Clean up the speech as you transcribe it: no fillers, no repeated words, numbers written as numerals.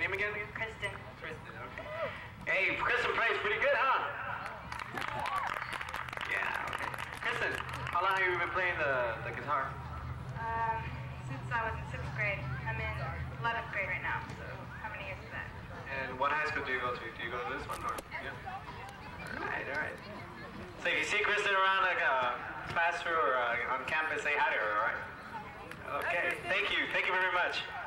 name again? Kristen. Kristen, okay. Hey, Kristen plays pretty good, huh? Yeah, okay. Kristen, how long have you been playing the guitar? Since I was in 6th grade. I'm in 11th grade right now, so how many years is that? And what high school do you go to? Do you go to this one or? Yeah. Alright. So if you see Kristen around like classroom or on campus, say hi to her, alright? Okay, thank you very much.